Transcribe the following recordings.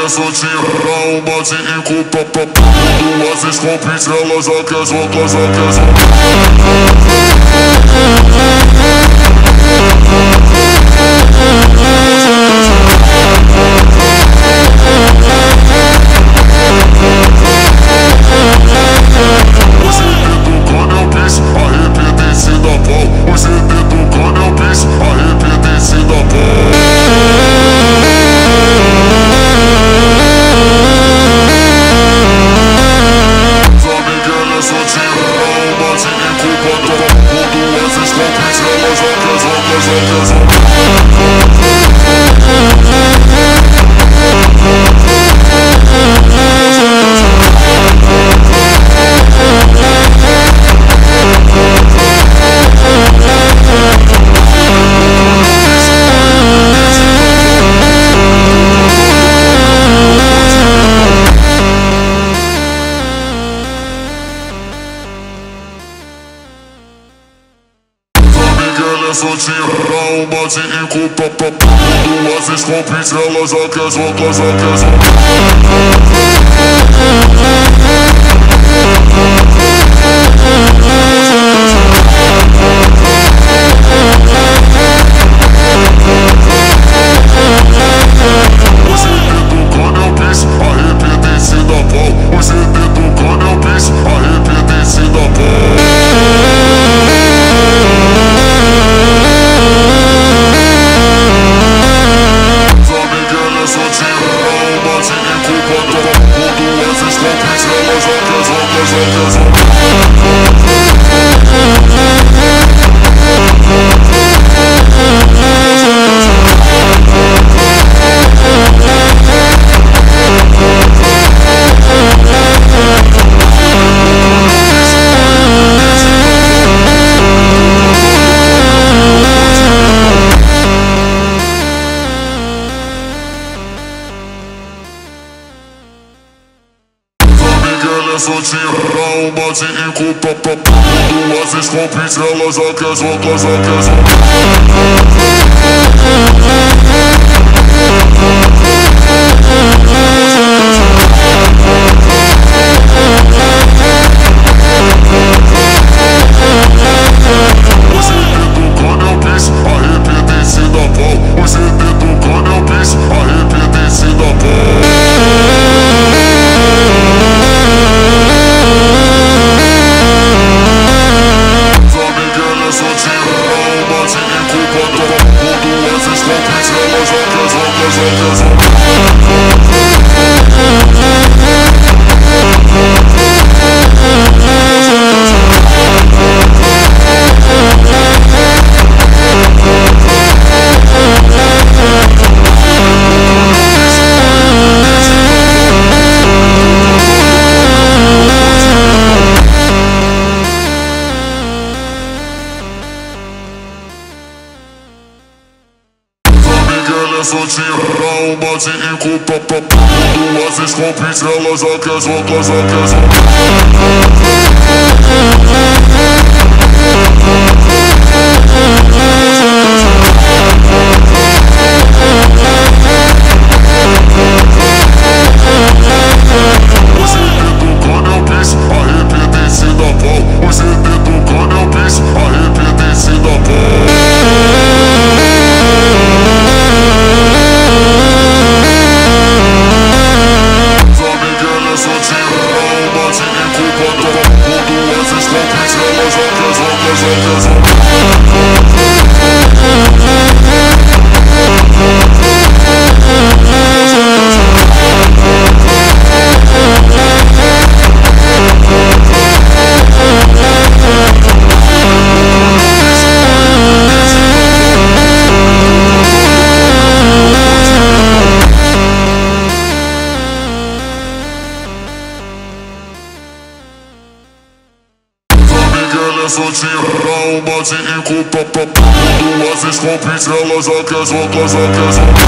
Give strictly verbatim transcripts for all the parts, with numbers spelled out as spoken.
Miguel é soltinho, dá um bate em culpa, papá. Duas escopes, ela já quer jogar, já quer jogar. Soltinho, dá um bate em culpa, papá. Duas escopes, ela já quer jogar, já quer jogar. Soltinho, dá um bate em culpa, papá. Duas escopes, ela já quer jogar, já quer jogar. Soltinho, dá um bate em culpa, papá. Duas escopes, ela já quer jogar, já quer jogar. Soltinho, dá um bate em culpa, papá. Duas escopes, ela já quer jogar, já quer jogar.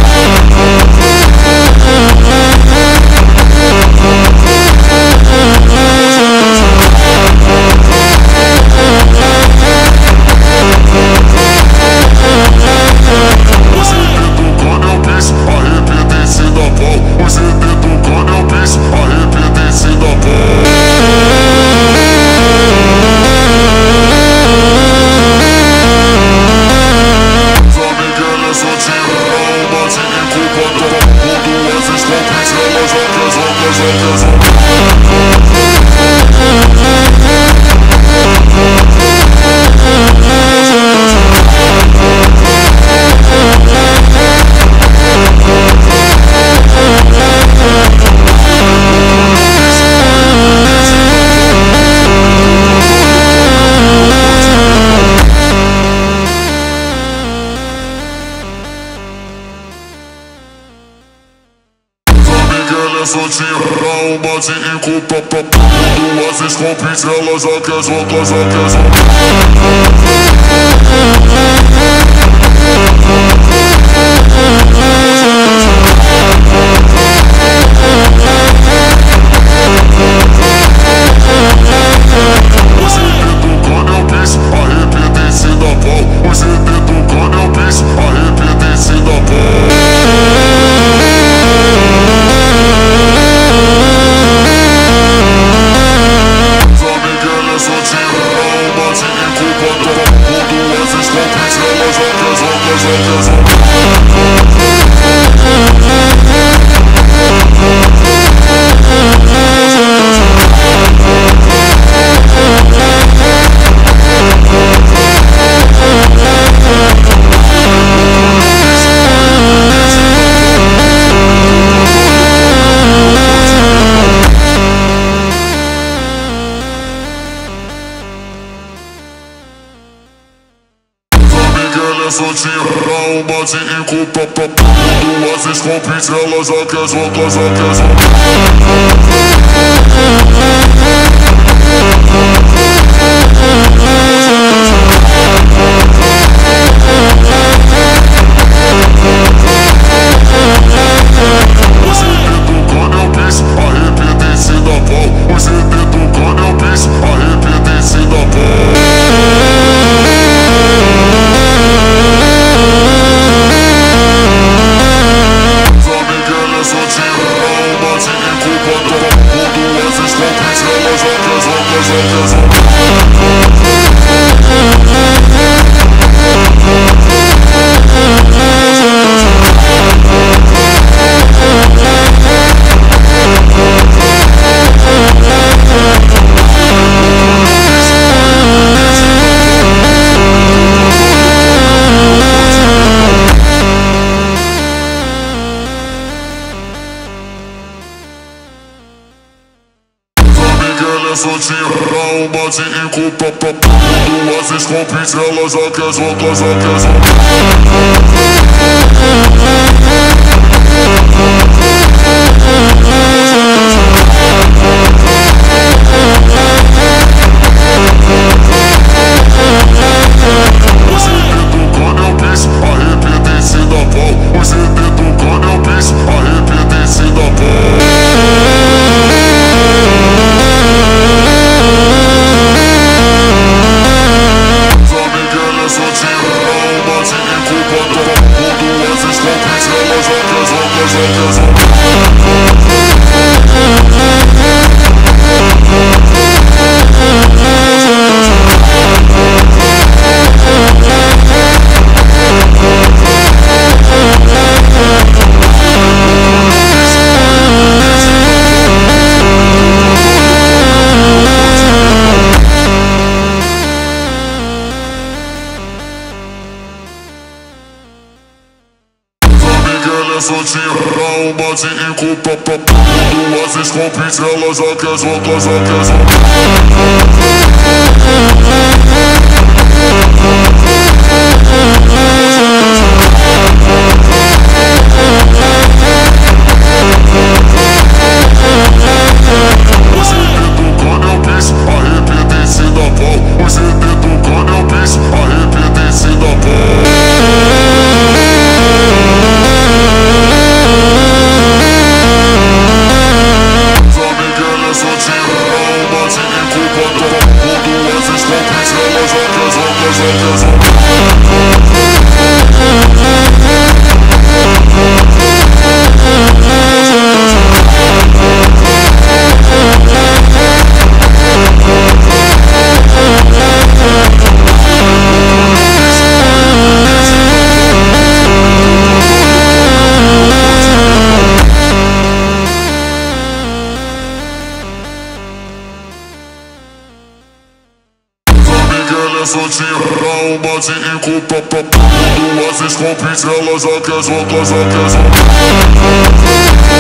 Você me tocando, eu quis arrepender-se da pau. O G T tocando é o bicho, arrependente da pau. São Miguel é só tirão, bate em culpa do mundo. As escopes ela joga, joga, joga, joga. Só tirão, bate em culpa pra tudo. As escopes ela joga, joga, joga, joga. O G T tocando é o bicho, arrependente da pau. O G T tocando é o bicho, arrependente da pau. Só tirão, bate em culpa pra tudo. As escopes ela joga, joga, joga, joga. Só tirão, bate em culpa pra tudo. As escopes ela joga, joga, joga, joga. Só tirão, bate em culpa pra tudo. As escopes ela joga, joga, joga, joga. Só tirão, bate em culpa pra tudo. As escopes bate em culpa, duas escopes, ela já quer jogar, já quer jogar.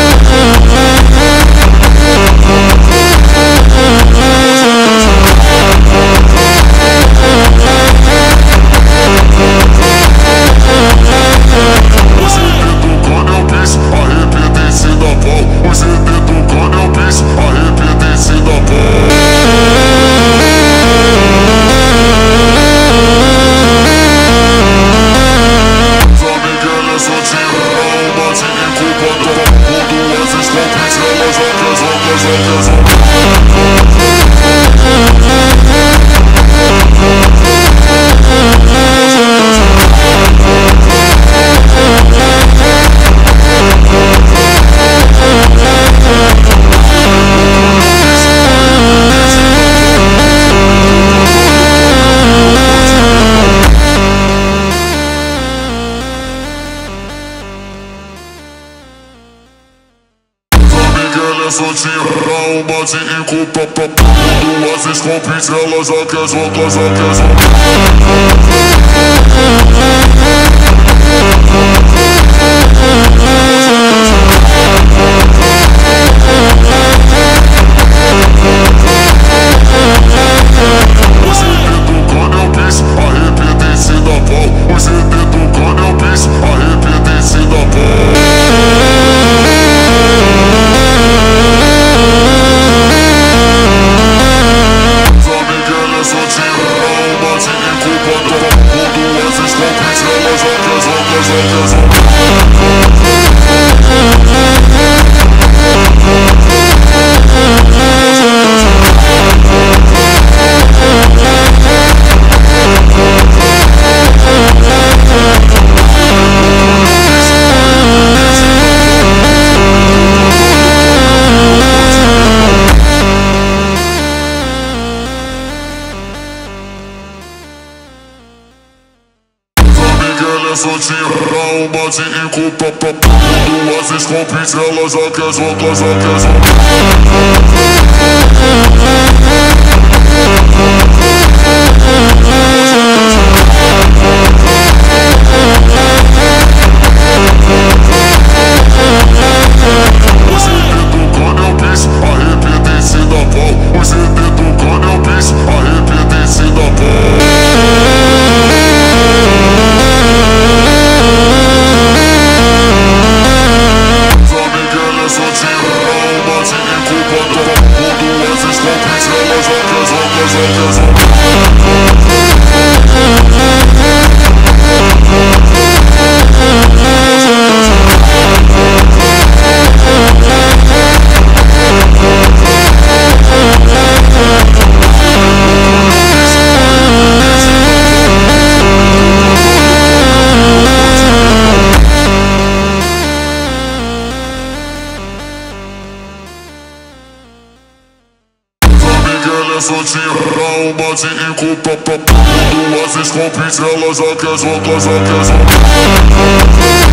Soltinha, dá um bate em culpa, duas escopes, ela já quer jogar, já quer jogar. Soltinha, dá um bate em culpa, duas escopes, ela já quer jogar, já quer jogar. Soltinha, dá um bate em culpa, duas escopes, ela já quer jogar, já quer jogar.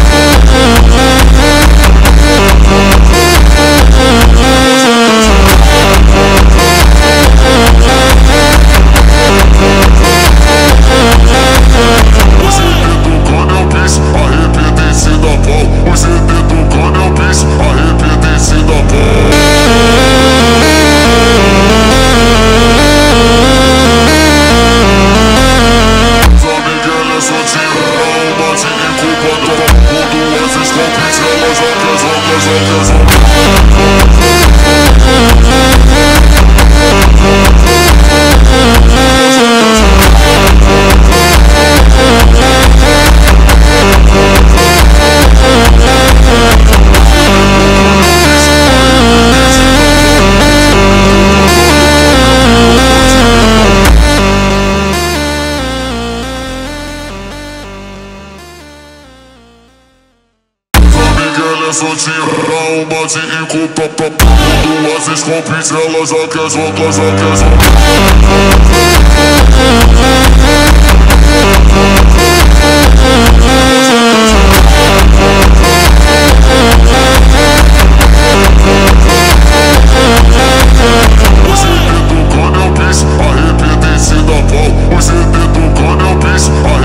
Soltinha, dá um bate em culpa, duas escopes, ela já quer jogar, já quer jogar.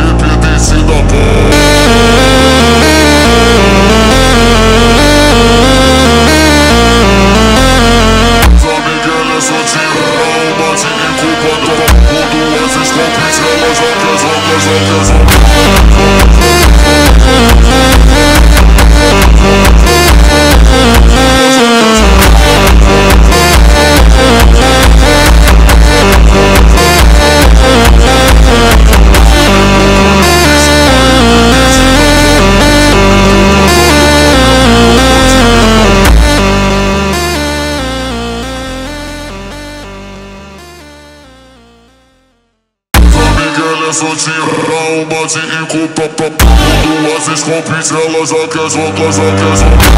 soltinha, dá um bate em culpa, papo. Duas escopes, ela já quer jogar, já quer jogar.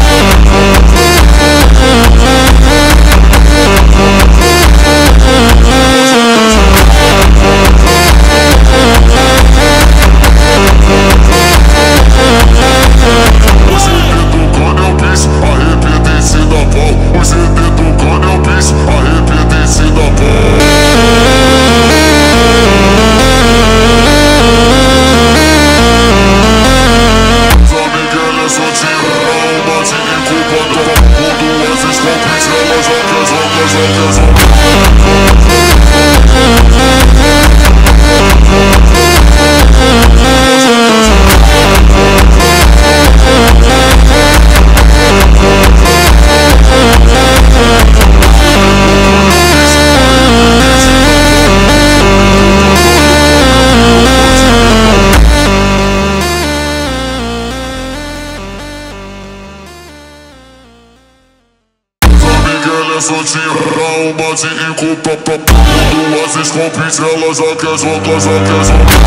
Soltinha, dá um bate em culpa, papo. Duas escopes, ela já quer jogar, já quer jogar.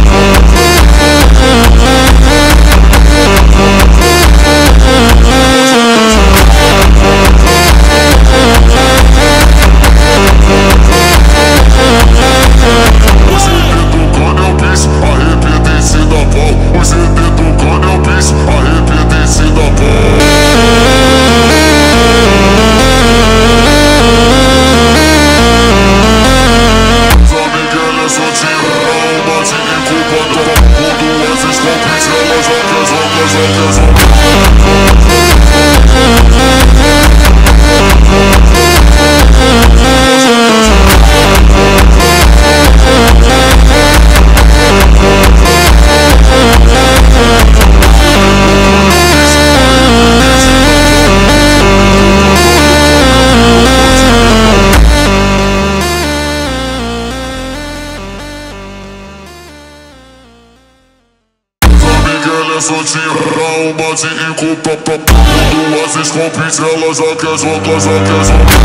Soltinha, dá um bate em culpa, papo. Duas escopes, ela já quer jogar, já quer jogar.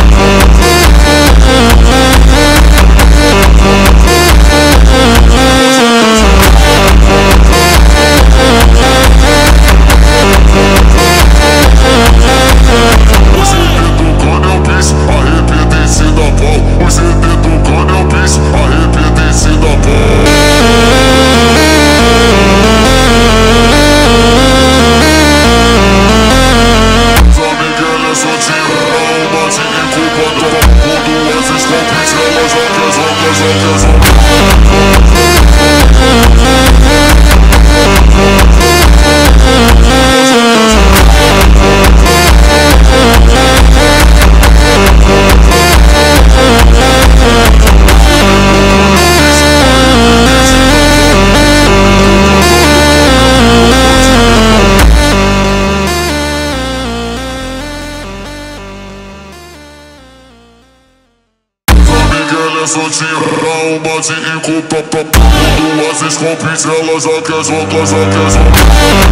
Soltinha, dá um bate em culpa, papo. Duas escopes, ela já quer jogar, já quer jogar.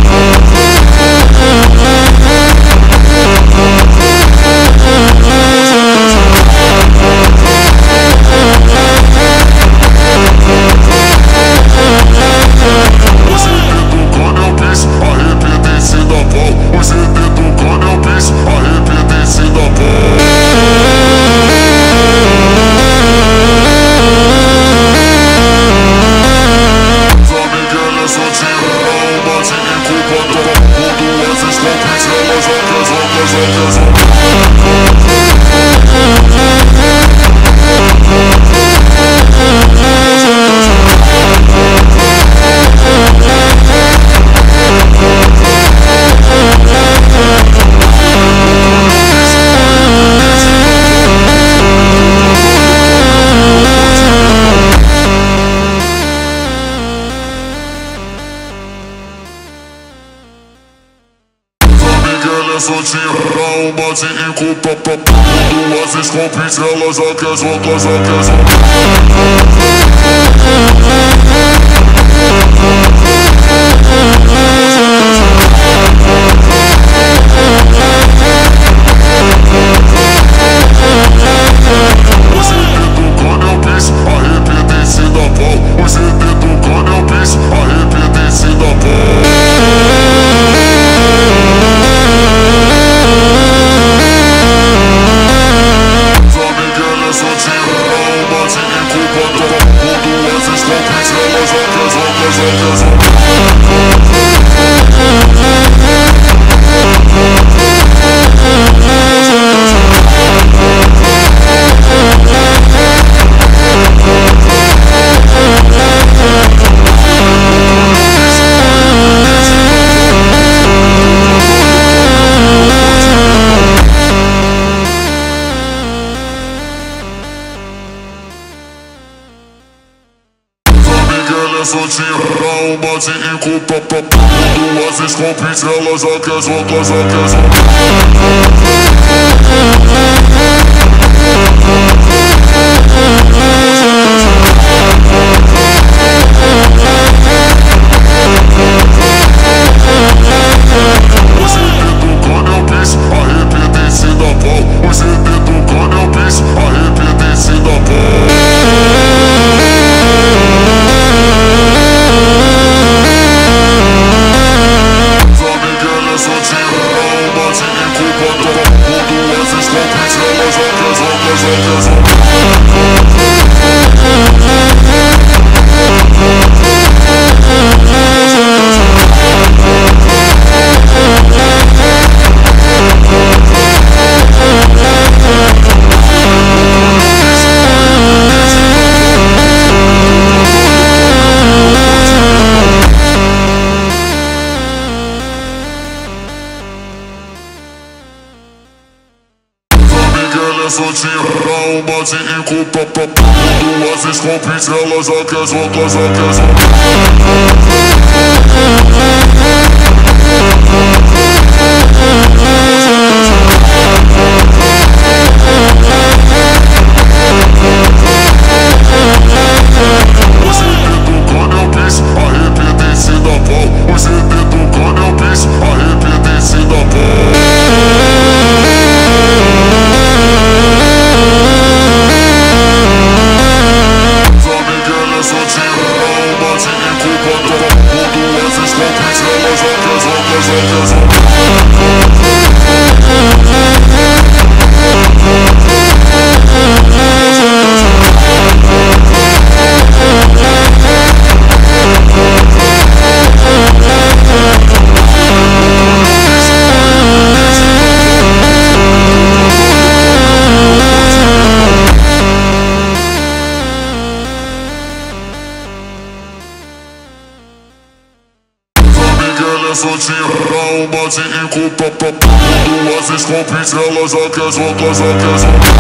Soltinha, dá um bate em culpa, papo. Duas escopes, ela já quer jogar, já quer jogar. Você tocando eu quis, arrependência da pau. Você soltinha, dá um bate em culpa, papo. Duas escopes, ela já quer jogar, já quer jogar. Soltinha, dá um bate em culpa, papo. Duas escopes, ela já quer jogar, já quer jogar. Soltinha, dá um bate em culpa, papo. Duas escopes, ela já quer jogar, já quer jogar.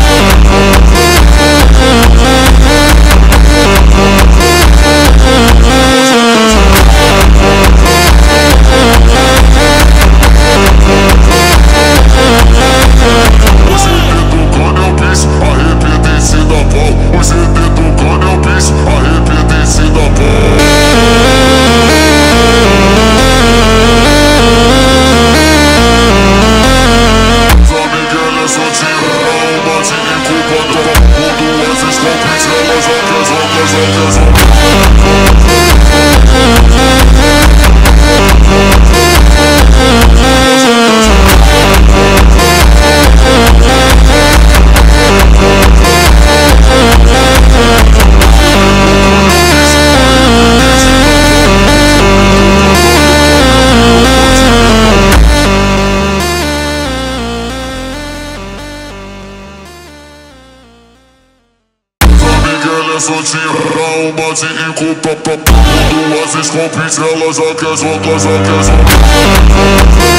Soltinha, dá um bate em culpa, papo. Duas escopes, ela já quer jogar, já quer jogar.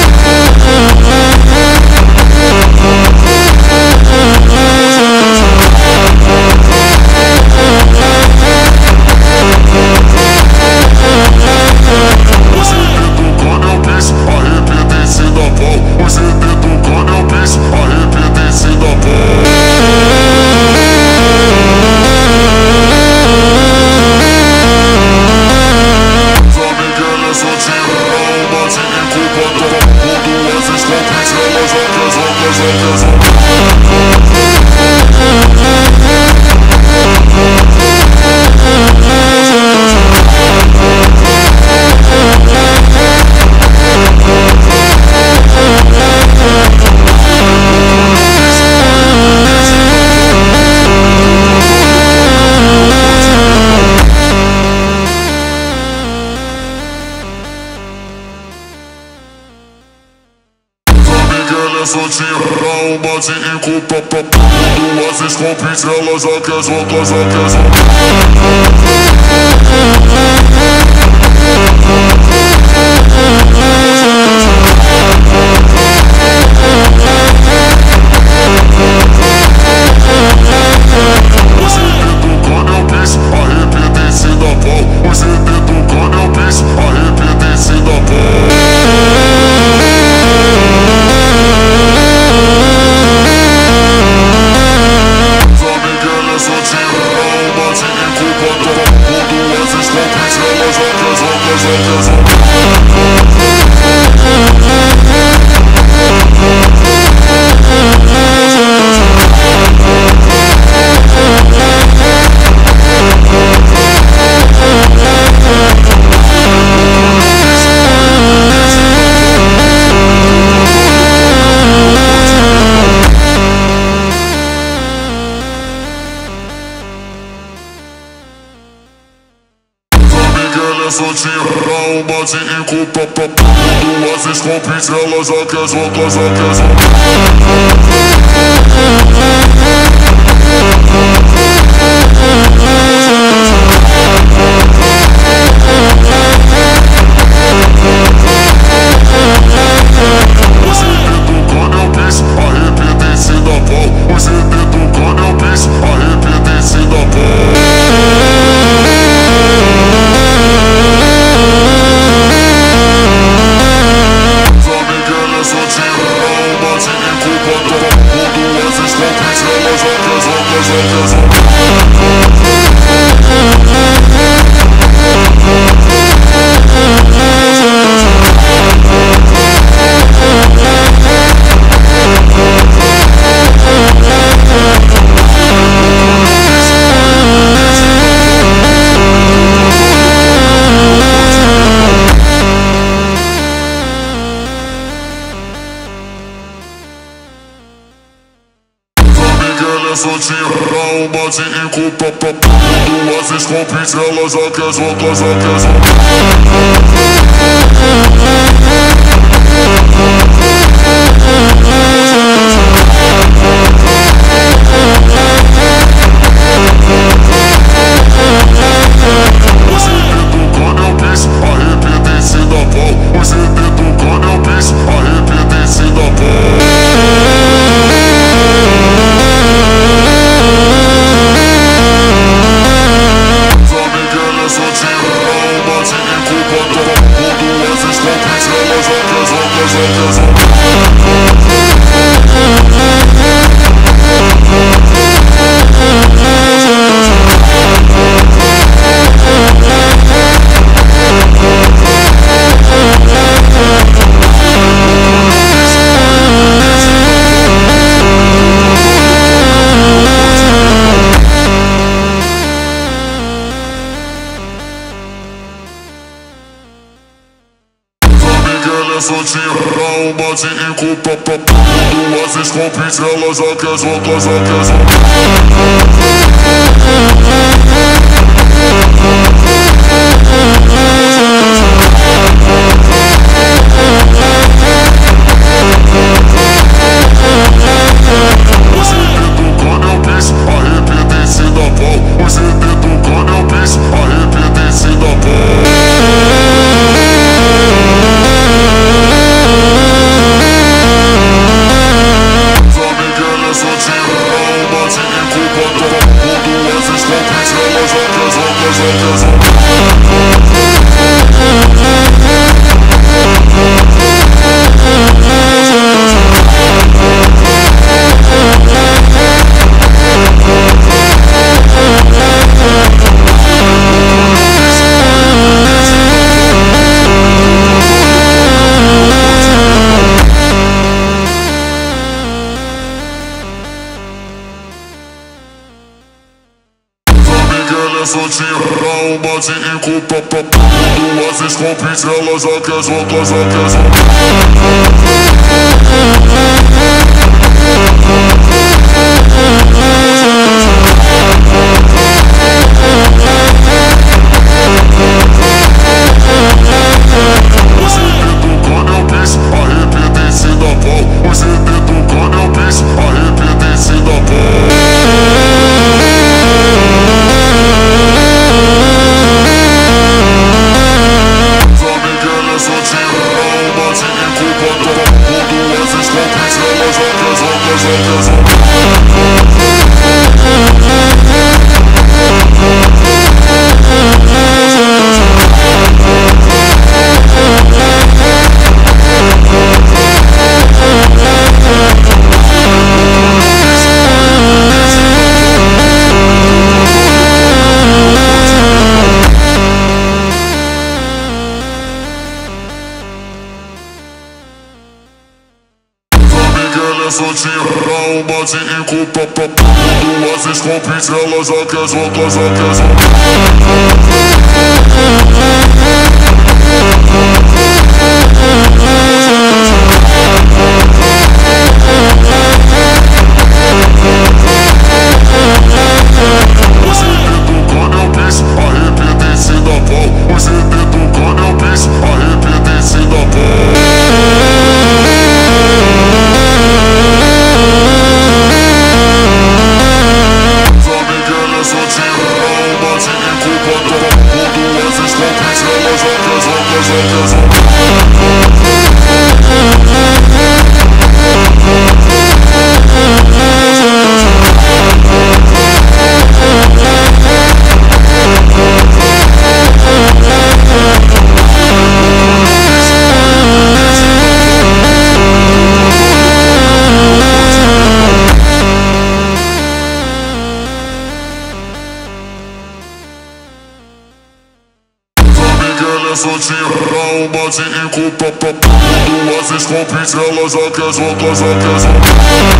Soltinha, dá um bate em culpa, papo. Duas escopes, ela já quer jogar, já quer Você tocando eu quis, arrepender-se da pau. Você tocando soltinha, dá um bate em culpa, papo. Duas escopes, ela já quer jogar, já quer jogar. Soltinha, dá um bate em culpa, papo. Duas escopes, ela já quer jogar, já quer jogar. Soltinha, dá um bate em culpa, papo. Duas escopes, ela já quer jogar, já quer jogar. Soltinha, dá um bate em culpa, papo. Duas escopes, ela já quer jogar, já quer jogar. Soltinha, dá um bate em culpa, papo. Duas escopes, ela já quer jogar, já quer jogar. Você tocando eu quis, arrependente da pau. Você soltinha, dá uma de enculpa, papo. Duas escopes, ela já quer jogar, já quer jogar.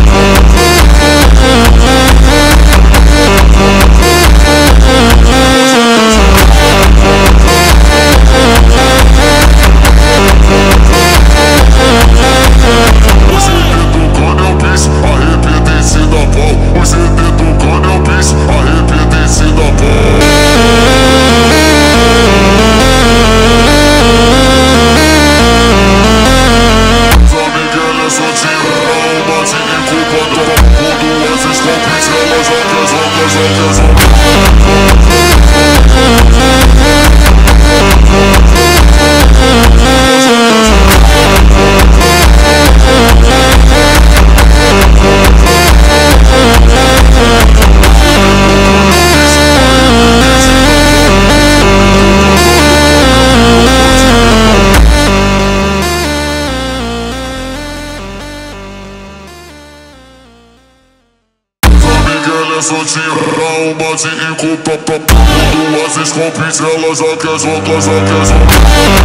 Soltinha, dá uma de enculpa, papo. Duas escopes, ela já quer jogar, já quer jogar.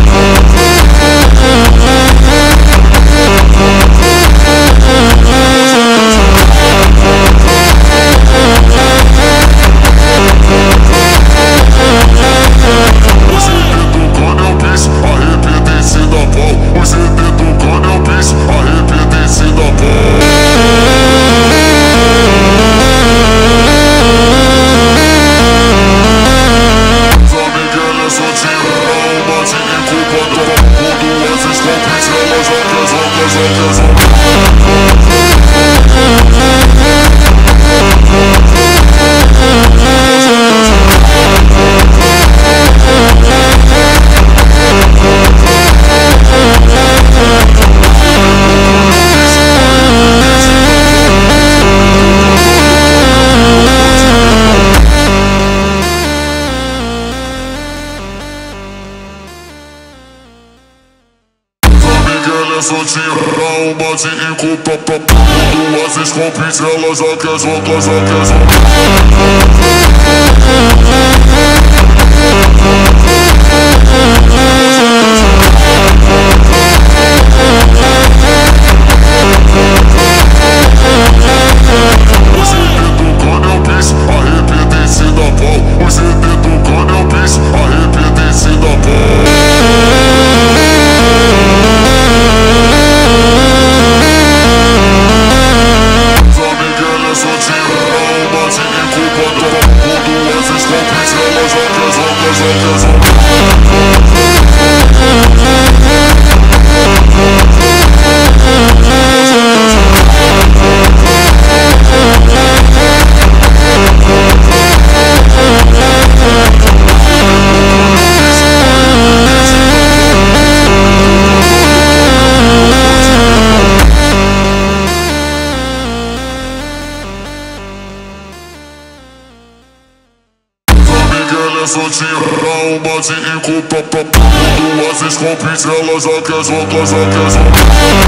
Soltinha, dá uma de enculpa, papo. Duas escopes, ela já quer jogar, já quer jogar. Soltinha, dá uma de enculpa, papo. Duas escopes, ela já quer jogar, já quer jogar.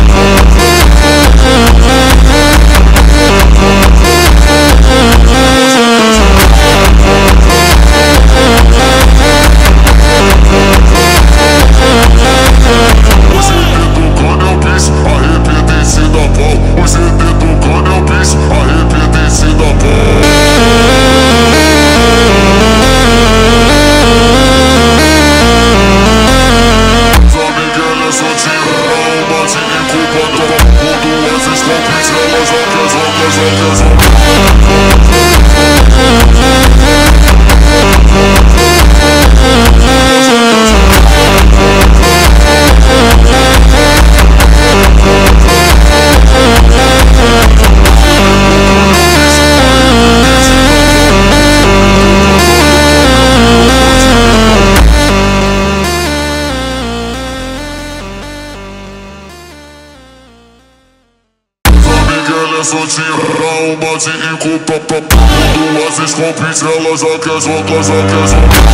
Soltinha, dá uma de enculpa, papo. Duas escopes, ela já quer jogar, já quer jogar.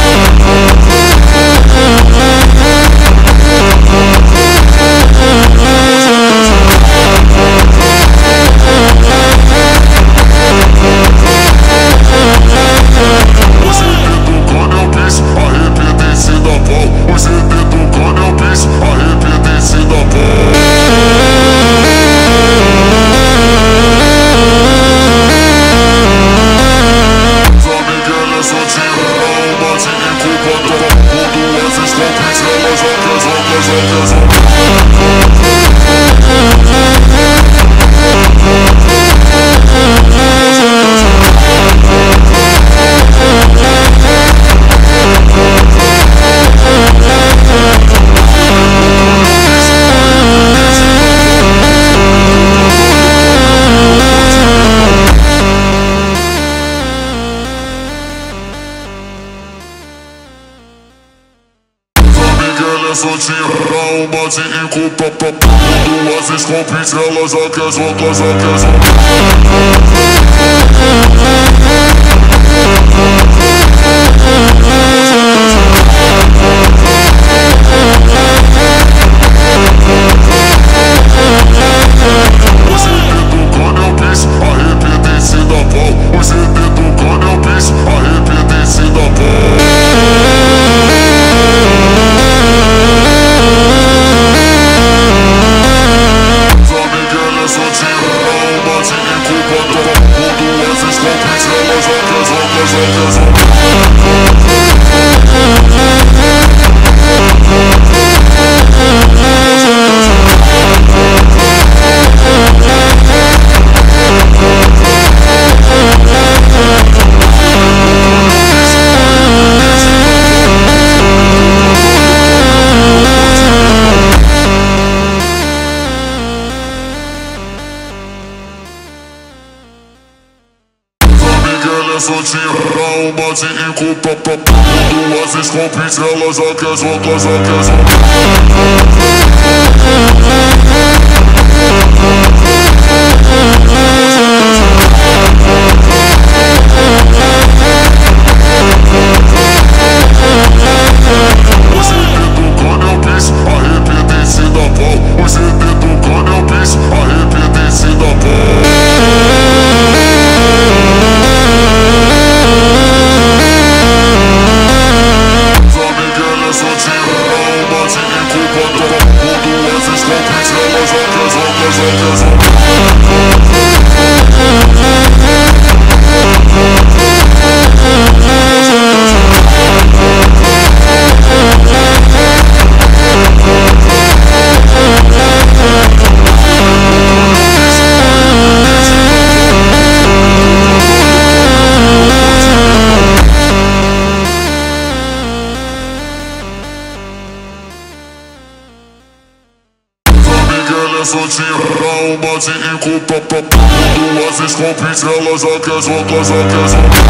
Você tocando eu quis, arrependente da pau. Você tocando soltinha, dá um bate em culpa, papo. Duas escopes, ela já quer jogar, já quer jogar. Soltinha, dá um bate em culpa, papo. Duas escopes, ela já quer jogar, já quer jogar. Soltinha, dá um bate em culpa, papo. Duas escopes, ela já quer jogar, já quer jogar.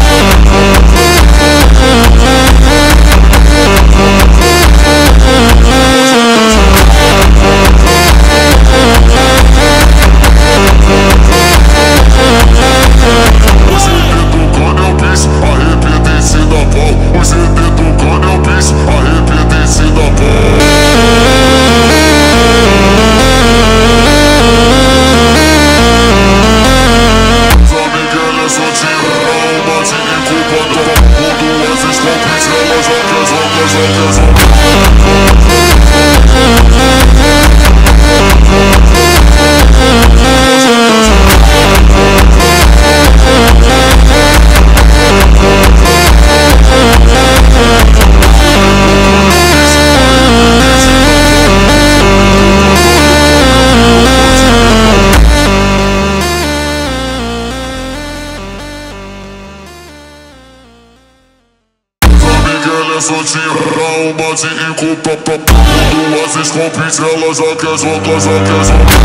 Soltinha, dá um bate em culpa, papo. Duas escopes, ela já quer jogar, já quer jogar.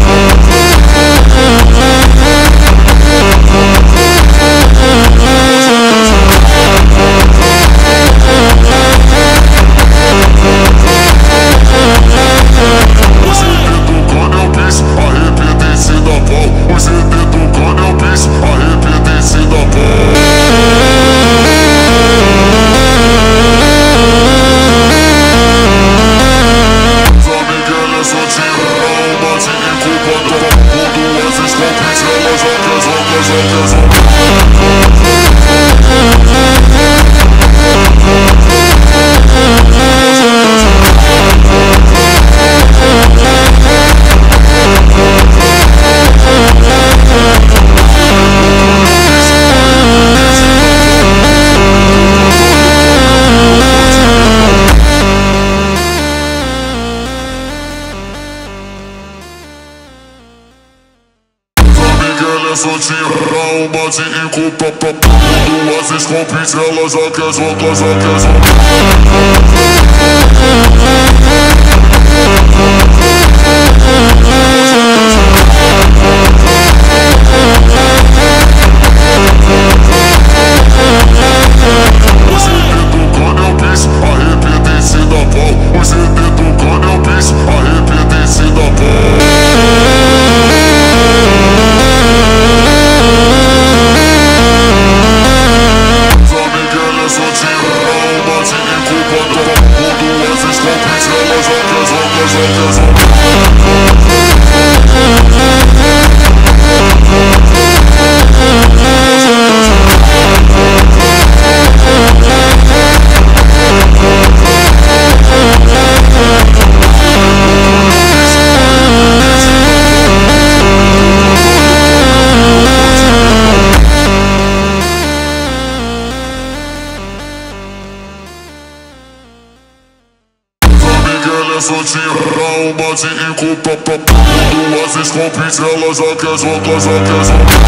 Soltinha, dá um bate em culpa, papo. Duas escopes, ela já quer jogar, já quer jogar. Você tocando eu quis, arrependência da pau. Você soltinha, dá uma de enculpa pra duas escopes, ela já quer jogar, já quer jogar.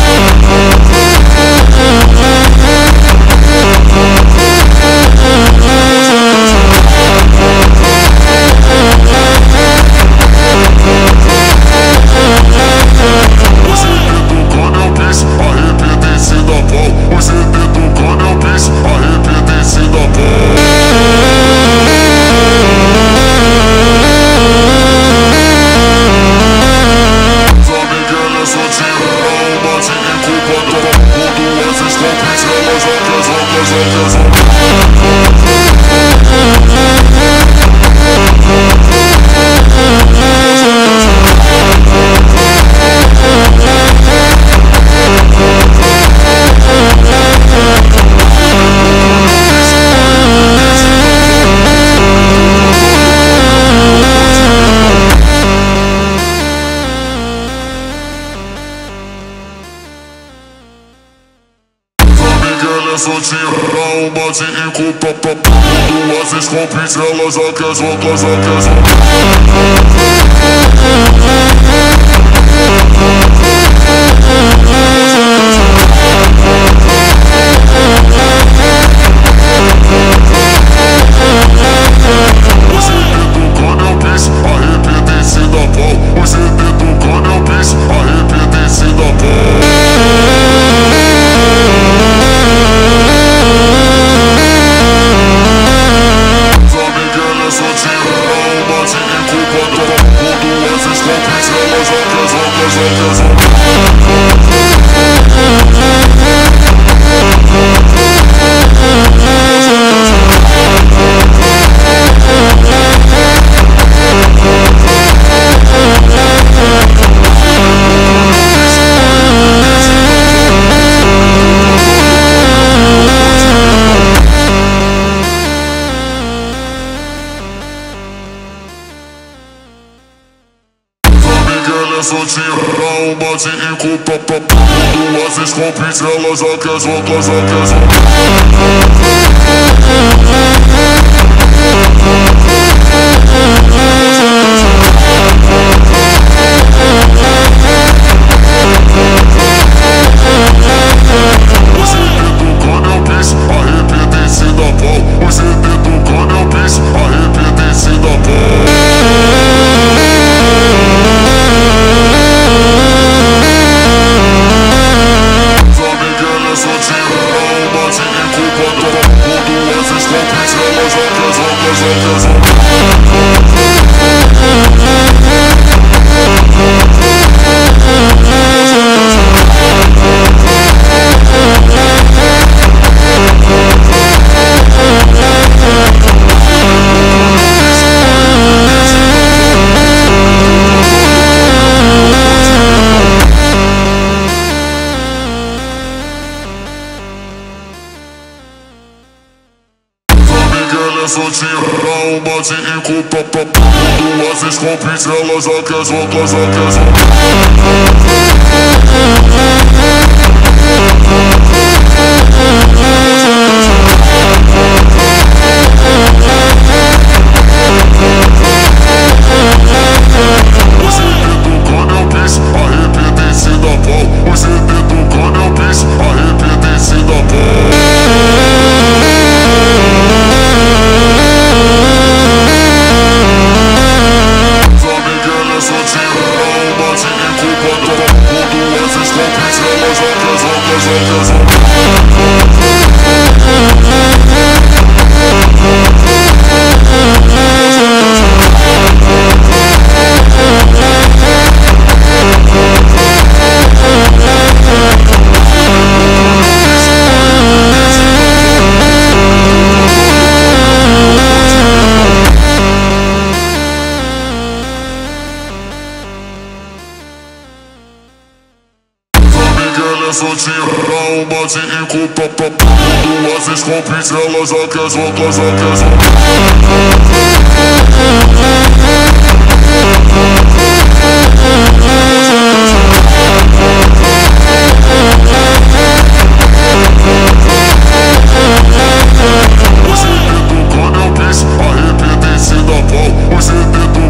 Soltinha, dá uma de enculpa pra duas escopes, ela já quer jogar, já quer jogar. Soltinha, dá uma de enculpa pra duas escopes, ela já quer jogar, já quer jogar. Soltinha, dá uma de enculpa pra duas escopes, ela já quer jogar, já quer jogar. Soltinha, dá uma de enculpa pra duas escopes, ela já quer jogar, já quer Você tocando eu quis, arrepender-se da pau. Você tocando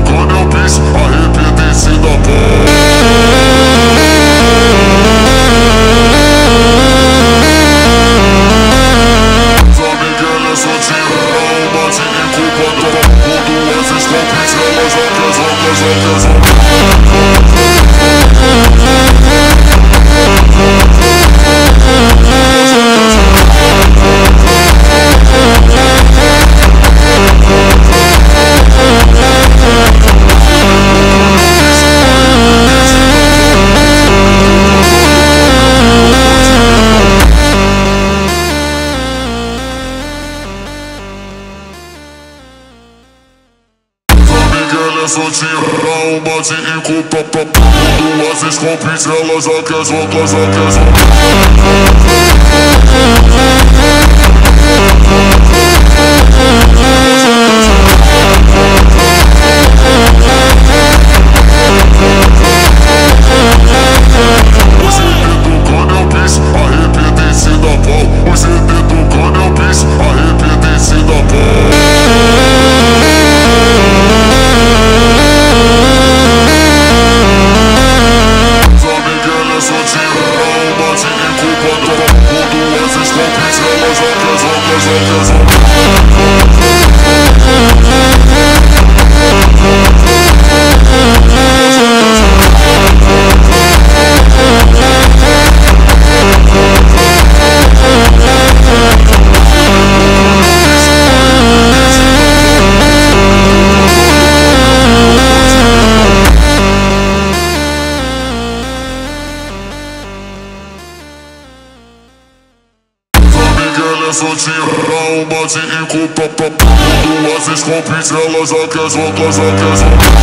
soltinha, dá um bate em culpa, papo. Duas escopes, ela já quer jogar, já quer jogar. Soltinha, dá um bate em culpa, papo. Duas escopes, ela já quer jogar, já quer jogar.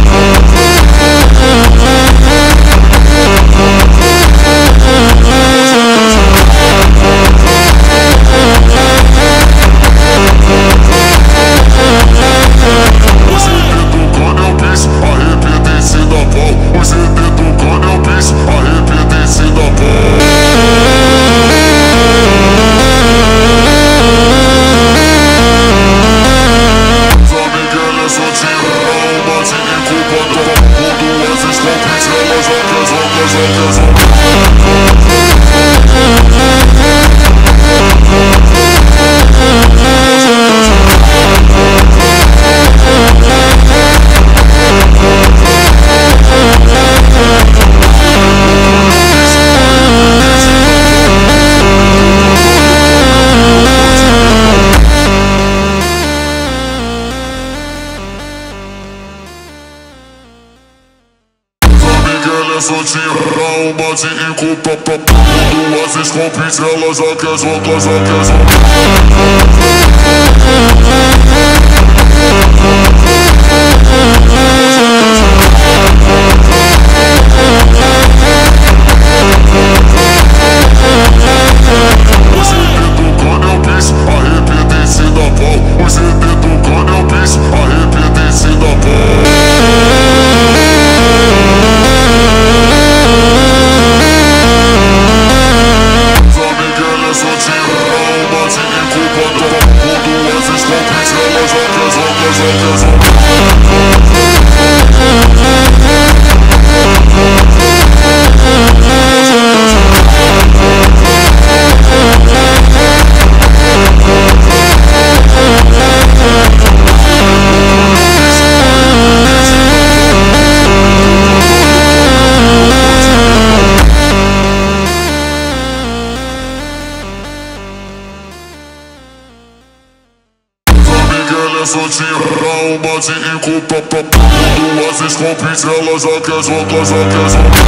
Soltinha, dá um bate em culpa, papo. Duas escopes, ela já quer jogar, já quer jogar. Soltinha, dá um bate em culpa, papo. Duas escopes, ela já quer jogar, já quer jogar.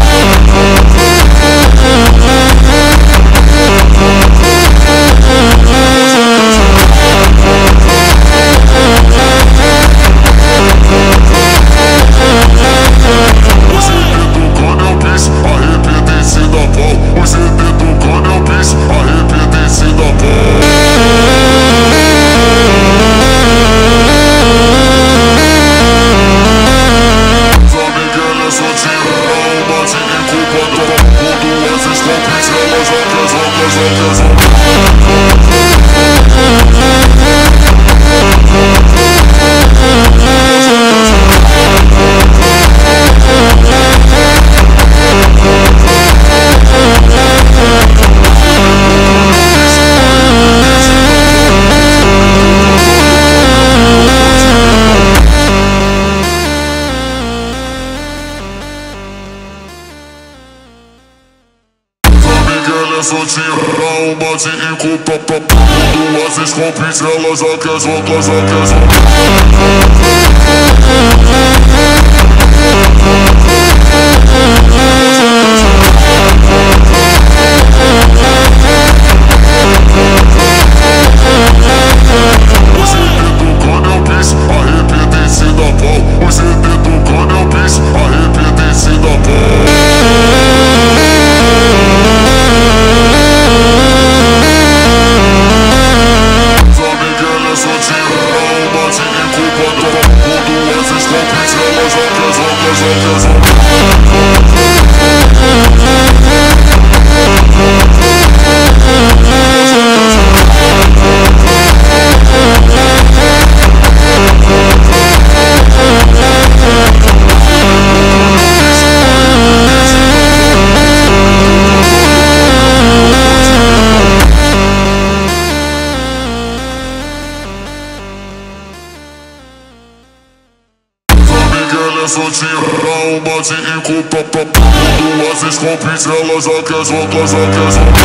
Soltinha, dá um bate em culpa, papo. Duas escopes, ela já quer jogar, já quer jogar. Você tocando eu quis, arrependência da pau. Você culpa pra duas escopes, ela já quer jogar, já quer jogar.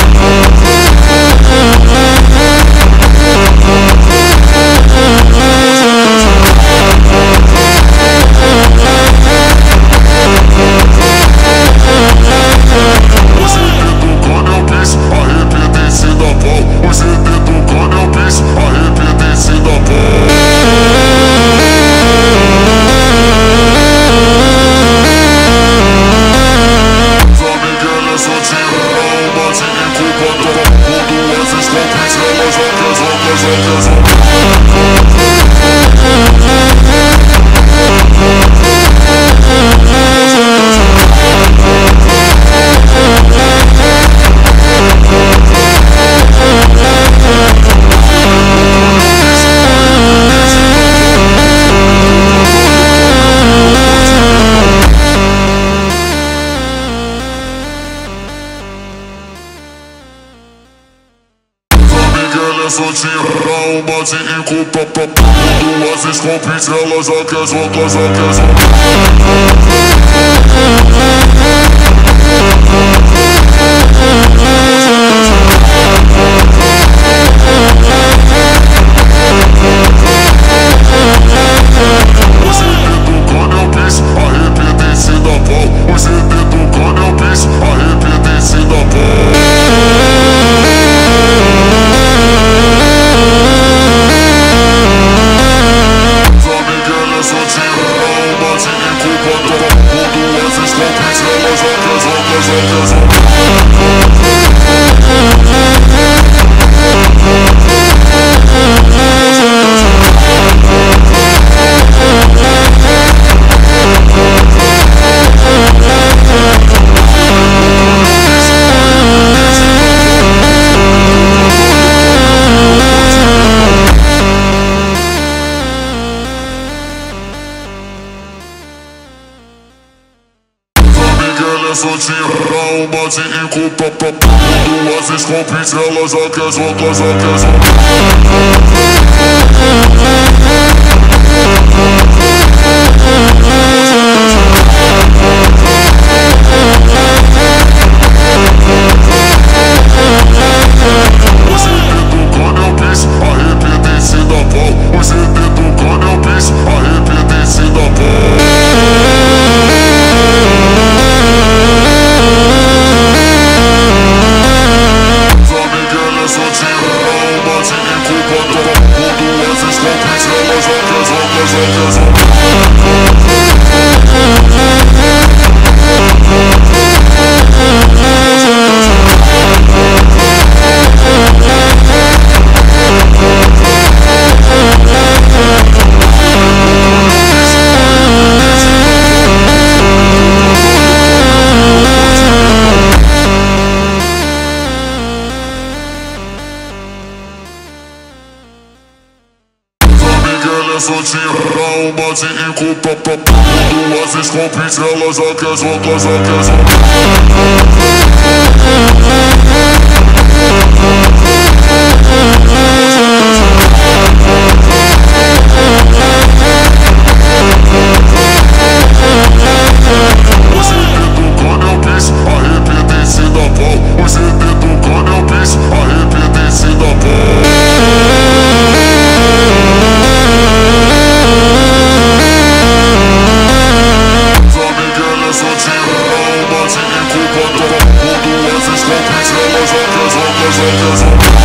Soltinha, dá um bate em culpa pra duas escopes, ela já quer jogar, já quer jogar. Soltinha, dá um bate em culpa pra duas escopes, ela já quer jogar, já quer jogar. Soltinha, dá um bate em culpa pra duas escopes, ela já quer jogar, já quer jogar.